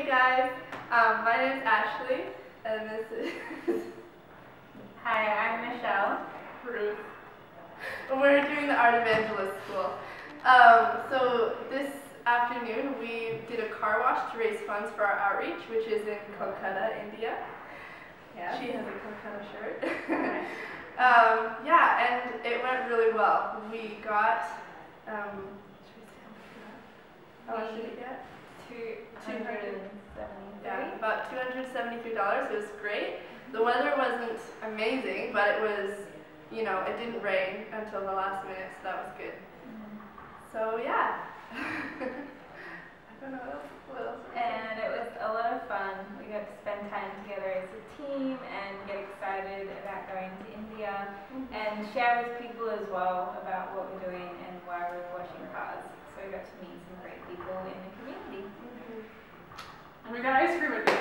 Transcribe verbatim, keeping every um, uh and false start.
Hey guys, um, my name is Ashley, and this is Hi, I'm Michelle. Ruth. We're doing the Art Evangelists School. Um, so this afternoon we did a car wash to raise funds for our outreach, which is in Kolkata, India. Yes. She has a Kolkata shirt. um, yeah, and it went really well. We got, um, should we say how much we got? How much did we get? two hundred seventy-three. Yeah, about two hundred seventy-three dollars. It was great. The weather wasn't amazing, but it was, you know, it didn't rain until the last minute, so that was good. Mm-hmm. So yeah. I don't know what else. What else and it was a lot of fun. We got to spend time together as a team and get excited about going to India mm-hmm. and share with people as well about what we're doing and why we're washing cars. So we got to meet some great people in the community. And we got ice cream at the